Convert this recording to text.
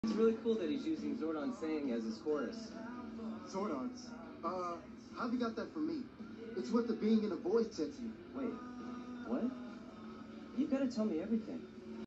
It's really cool that he's using Zordon saying as his chorus. Zordon's? How've you got that from me? It's what the being in a voice said to you. Wait, what? You've got to tell me everything.